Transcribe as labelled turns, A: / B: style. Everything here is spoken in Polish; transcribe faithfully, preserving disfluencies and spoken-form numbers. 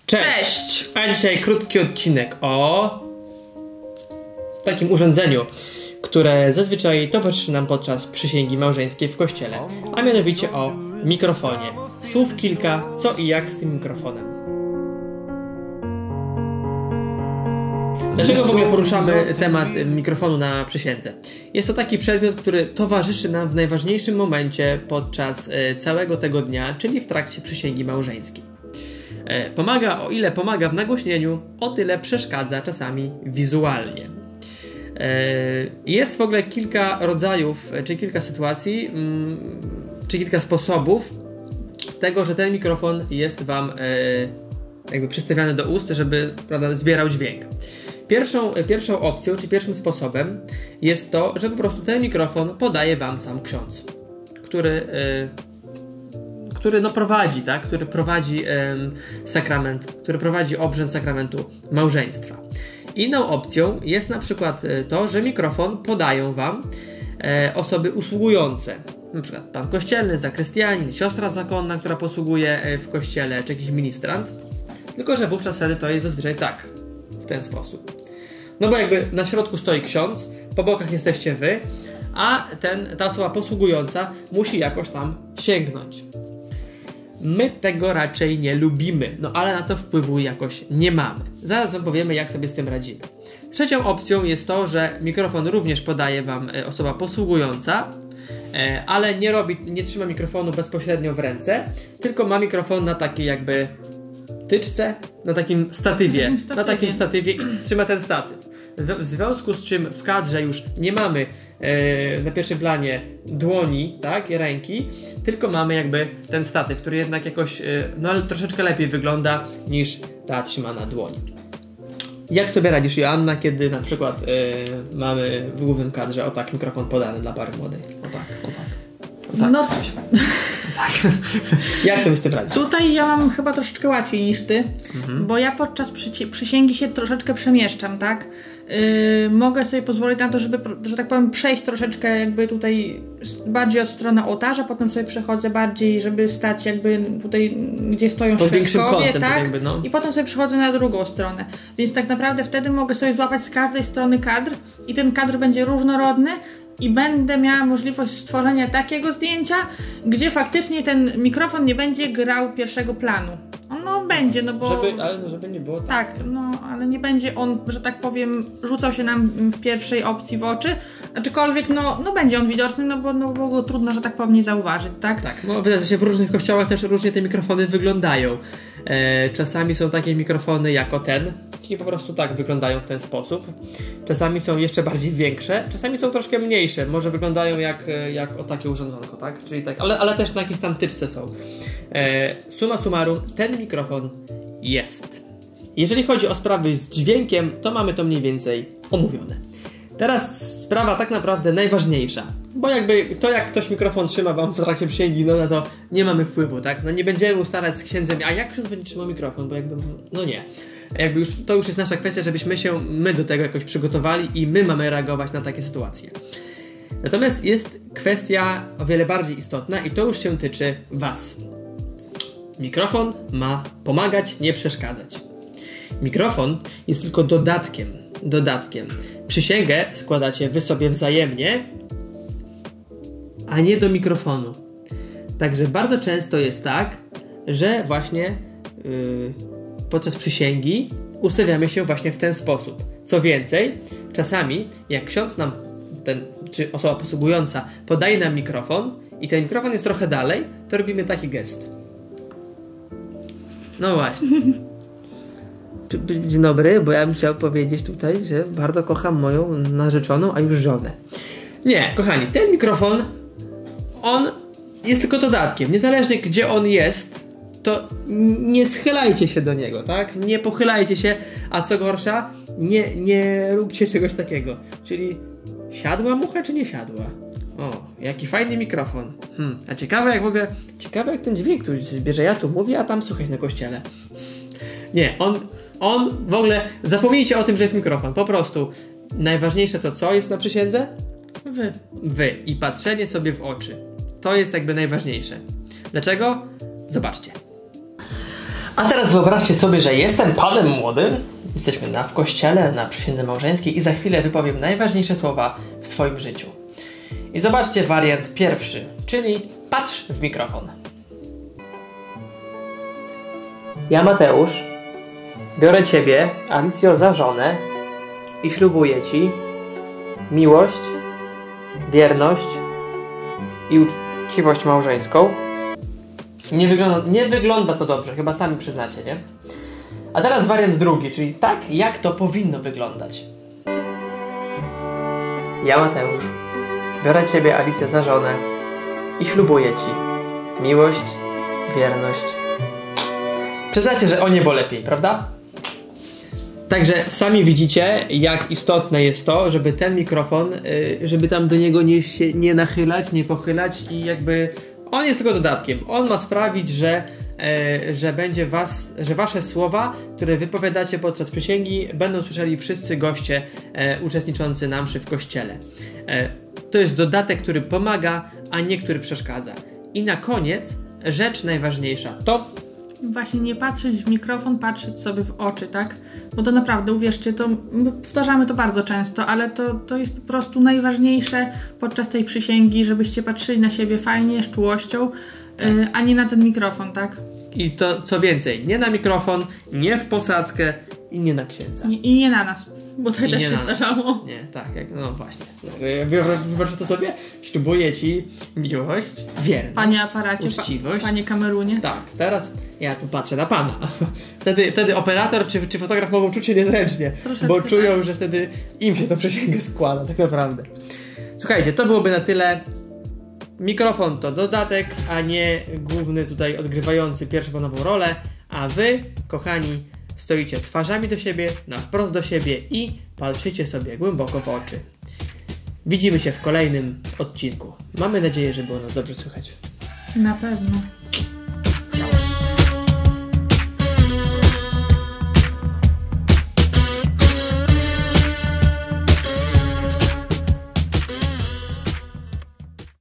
A: Cześć!
B: Cześć!
A: A dzisiaj krótki odcinek o takim urządzeniu, które zazwyczaj towarzyszy nam podczas przysięgi małżeńskiej w kościele, a mianowicie o mikrofonie. Słów kilka, co i jak z tym mikrofonem. Dlaczego w ogóle poruszamy temat mikrofonu na przysiędze? Jest to taki przedmiot, który towarzyszy nam w najważniejszym momencie podczas całego tego dnia, czyli w trakcie przysięgi małżeńskiej. Pomaga, o ile pomaga w nagłośnieniu, o tyle przeszkadza czasami wizualnie. Jest w ogóle kilka rodzajów, czy kilka sytuacji, czy kilka sposobów tego, że ten mikrofon jest Wam jakby przystawiany do ust, żeby, prawda, zbierał dźwięk. Pierwszą, pierwszą opcją, czy pierwszym sposobem jest to, że po prostu ten mikrofon podaje Wam sam ksiądz, który... który no prowadzi, tak? który prowadzi em, sakrament, który prowadzi obrzęd sakramentu małżeństwa. Inną opcją jest na przykład to, że mikrofon podają Wam e, osoby usługujące. Na przykład pan kościelny, zakrystianin, siostra zakonna, która posługuje w kościele, czy jakiś ministrant. Tylko że wówczas wtedy to jest zazwyczaj tak, w ten sposób. No bo jakby na środku stoi ksiądz, po bokach jesteście Wy, a ten, ta osoba posługująca musi jakoś tam sięgnąć. My tego raczej nie lubimy, no ale na to wpływu jakoś nie mamy. Zaraz Wam powiemy, jak sobie z tym radzimy. Trzecią opcją jest to, że mikrofon również podaje Wam osoba posługująca, ale nie robi, nie trzyma mikrofonu bezpośrednio w ręce, tylko ma mikrofon na takiej jakby tyczce, na takim statywie,
B: statywie.
A: na takim statywie i trzyma ten statyw. W związku z czym w kadrze już nie mamy e, na pierwszym planie dłoni, tak, i ręki, tylko mamy jakby ten statyw, który jednak jakoś, e, no ale troszeczkę lepiej wygląda niż ta trzymana dłoń. Jak sobie radzisz, Joanna, kiedy na przykład e, mamy w głównym kadrze o tak mikrofon podany dla pary młodej? O tak, o tak. O tak.
B: No
A: tak. Jak sobie z tym radzisz?
B: tutaj ja mam chyba troszeczkę łatwiej niż ty, mhm. bo ja podczas przyci- przysięgi się troszeczkę przemieszczam, tak? Yy, mogę sobie pozwolić na to, żeby, że tak powiem, przejść troszeczkę jakby tutaj bardziej od strony ołtarza, potem sobie przechodzę bardziej, żeby stać jakby tutaj, gdzie stoją
A: pod większym
B: świadkowie,
A: kątem,
B: tak?
A: jakby, no.
B: I potem sobie przechodzę na drugą stronę. Więc tak naprawdę wtedy mogę sobie złapać z każdej strony kadr i ten kadr będzie różnorodny i będę miała możliwość stworzenia takiego zdjęcia, gdzie faktycznie ten mikrofon nie będzie grał pierwszego planu. No będzie, no bo...
A: Żeby, ale żeby nie było tak.
B: Tak, no ale nie będzie on, że tak powiem, rzucał się nam w pierwszej opcji w oczy, aczkolwiek no, no będzie on widoczny, no bo, no bo go trudno, że tak powiem, nie zauważyć, tak?
A: Tak, no wydaje się, w różnych kościołach też różnie te mikrofony wyglądają. E, czasami są takie mikrofony jako ten, i po prostu tak wyglądają w ten sposób. Czasami są jeszcze bardziej większe, czasami są troszkę mniejsze, może wyglądają jak, jak o takie urządzonko, tak? Czyli tak, ale, ale też na jakiejś tam tyczce są. E, summa summarum, ten mikrofon jest. Jeżeli chodzi o sprawy z dźwiękiem, to mamy to mniej więcej omówione. Teraz sprawa tak naprawdę najważniejsza, bo jakby to, jak ktoś mikrofon trzyma Wam w trakcie przysięgi, no na to nie mamy wpływu, tak? No nie będziemy ustalać z księdzem, a jak ksiądz będzie trzymał mikrofon, bo jakby, no nie. Jakby już, to już jest nasza kwestia, żebyśmy się my do tego jakoś przygotowali i my mamy reagować na takie sytuacje. Natomiast jest kwestia o wiele bardziej istotna i to już się tyczy Was. Mikrofon ma pomagać, nie przeszkadzać. Mikrofon jest tylko dodatkiem, dodatkiem. Przysięgę składacie Wy sobie wzajemnie, a nie do mikrofonu. Także bardzo często jest tak, że właśnie yy, podczas przysięgi ustawiamy się właśnie w ten sposób. Co więcej, czasami jak ksiądz nam, ten, czy osoba posługująca podaje nam mikrofon i ten mikrofon jest trochę dalej, to robimy taki gest. No właśnie. Dzień dobry, bo ja bym chciał powiedzieć tutaj, że bardzo kocham moją narzeczoną, a już żonę. Nie, kochani, ten mikrofon, on jest tylko dodatkiem. Niezależnie gdzie on jest, to nie schylajcie się do niego, tak? Nie pochylajcie się, a co gorsza, nie, nie róbcie czegoś takiego. Czyli siadła mucha, czy nie siadła? O, jaki fajny mikrofon. Hmm, a ciekawe jak w ogóle, ciekawe jak ten dźwięk tu zbierze. Ja tu mówię, a tam słuchać na kościele. Nie, on, on w ogóle, zapomnijcie o tym, że jest mikrofon. Po prostu najważniejsze to co jest na przysiędze?
B: Wy.
A: Wy. I patrzenie sobie w oczy. To jest jakby najważniejsze. Dlaczego? Zobaczcie. A teraz wyobraźcie sobie, że jestem panem młodym, jesteśmy na, w kościele, na przysiędze małżeńskiej i za chwilę wypowiem najważniejsze słowa w swoim życiu. I zobaczcie wariant pierwszy, czyli patrz w mikrofon. Ja, Mateusz, biorę Ciebie, Alicjo, za żonę i ślubuję Ci miłość, wierność i uczciwość małżeńską. Nie wygląda, nie wygląda to dobrze, chyba sami przyznacie, nie? A teraz wariant drugi, czyli tak, jak to powinno wyglądać. Ja, Mateusz, biorę Ciebie, Alicjo, za żonę i ślubuję Ci miłość, wierność. Przyznacie, że o niebo lepiej, prawda? Także sami widzicie, jak istotne jest to, żeby ten mikrofon, żeby tam do niego nie, się, nie nachylać, nie pochylać i jakby on jest tylko dodatkiem. On ma sprawić, że, że będzie was, że wasze słowa, które wypowiadacie podczas przysięgi, będą słyszeli wszyscy goście uczestniczący na mszy w kościele. To jest dodatek, który pomaga, a nie który przeszkadza. I na koniec rzecz najważniejsza to
B: właśnie nie patrzeć w mikrofon, patrzeć sobie w oczy, tak? Bo to naprawdę, uwierzcie, to my powtarzamy to bardzo często, ale to, to jest po prostu najważniejsze podczas tej przysięgi, żebyście patrzyli na siebie fajnie, z czułością, tak. y, a nie na ten mikrofon, tak?
A: I to co więcej, nie na mikrofon, nie w posadzkę i nie na księdza.
B: I, i nie na nas, bo to
A: I
B: też się zdarzało.
A: Nie, tak, jak, no właśnie. Wyobraź to sobie, ślubuję Ci miłość, wierność,
B: panie aparacie,
A: uczciwość.
B: pa, panie kamerunie.
A: Tak, teraz ja tu patrzę na Pana. Wtedy, wtedy operator czy, czy fotograf mogą czuć się niezręcznie, Troszeczkę bo czują, tak. że wtedy im się to przysięgę składa, tak naprawdę. Słuchajcie, to byłoby na tyle. Mikrofon to dodatek, a nie główny tutaj odgrywający pierwszoplanową rolę, a wy, kochani, stoicie twarzami do siebie, na wprost do siebie i patrzycie sobie głęboko w oczy. Widzimy się w kolejnym odcinku. Mamy nadzieję, że było nas dobrze słychać.
B: Na pewno.